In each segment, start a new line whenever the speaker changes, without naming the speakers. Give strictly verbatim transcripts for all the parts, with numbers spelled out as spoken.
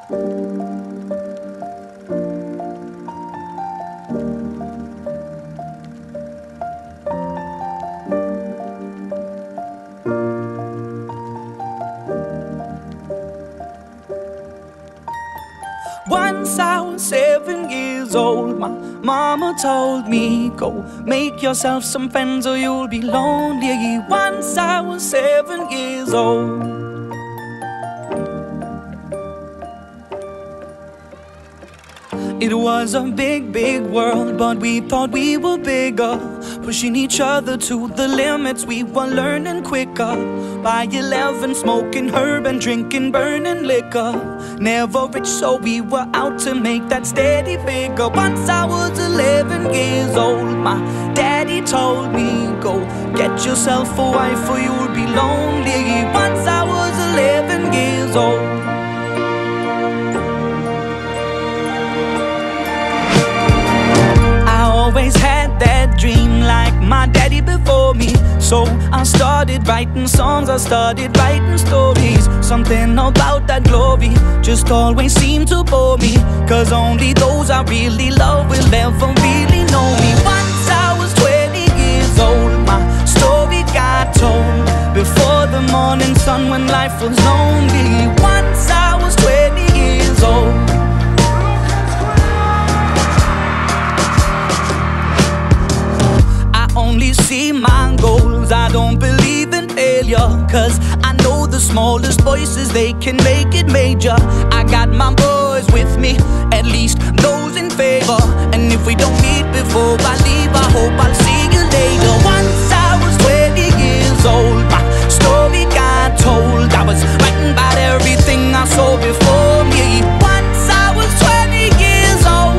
Once I was seven years old, my mama told me, go make yourself some friends or you'll be lonely. Once I was seven years old. It was a big, big world, but we thought we were bigger, pushing each other to the limits. We were learning quicker. By eleven, smoking herb and drinking burning liquor. Never rich, so we were out to make that steady figure. Once I was eleven years old, my daddy told me, go get yourself a wife or you'll be lonely. Once I was eleven years old. Always had that dream like my daddy before me. So I started writing songs, I started writing stories. Something about that glory just always seemed to bore me, cause only those I really love will ever really know me. Once I was twenty years old, my story got told before the morning sun when life was lonely. Once I was twenty years old. Only see my goals, I don't believe in failure, cause I know the smallest voices, they can make it major. I got my boys with me, at least those in favor. And if we don't meet before I leave, I hope I'll see you later. Once I was twenty years old, my story got told. I was writing about everything I saw before me. Once I was twenty years old.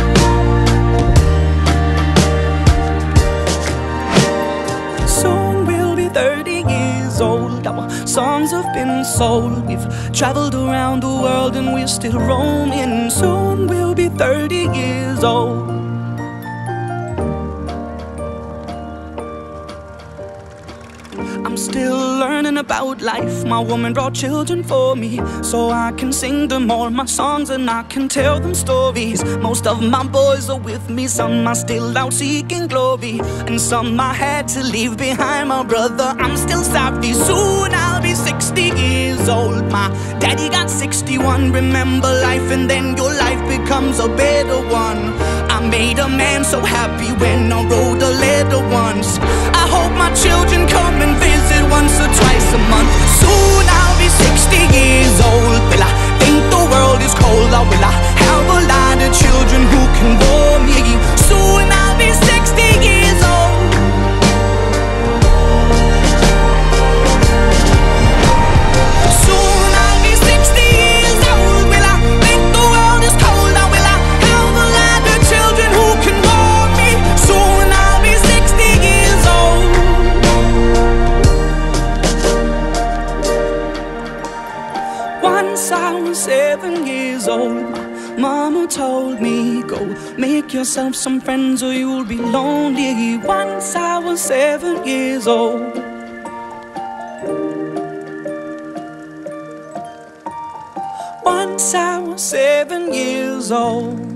thirty years old, our songs have been sold. We've traveled around the world and we're still roaming. Soon we'll be thirty years old. I'm still learning about life. My woman brought children for me, so I can sing them all my songs and I can tell them stories. Most of my boys are with me, some are still out seeking glory, and some I had to leave behind. My brother, I'm still sorry. Soon I'll be sixty years old. My daddy got sixty-one. Remember life and then your life becomes a better one. I made a man so happy when I wrote a letter once. I hope my children come and visit once or twice a month. Soon I'll be sixty years old. Will I think the world is cold, or will I have a lot of children who can bore me? Soon I'll be sixty years old. Soon I'll be sixty years old. Will I think the world is cold, or will I have a lot of children who can bore me? Soon I'll be sixty years old. Once I was seven years old, my mama told me, go make yourself some friends or you'll be lonely. Once I was seven years old. Once I was seven years old.